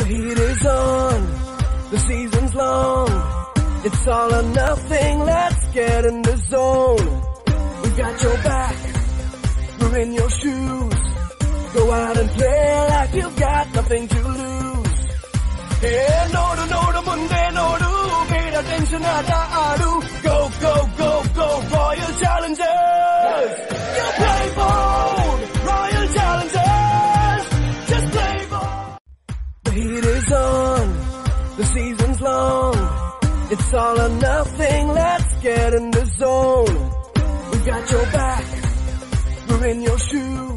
heat is on, the season's long. It's all or nothing, let's get in the zone. We've got your back, we're in your shoes. Go out and play like you've got nothing to lose. Hey, nodu munde nodu, pay attention ada adu. Go, go, go, go, Royal Challengers. You play bold, Royal Challengers. Just play bold. The heat is on, the season's long. It's all or nothing, let's get in the zone. We've got your back, we're in your shoes.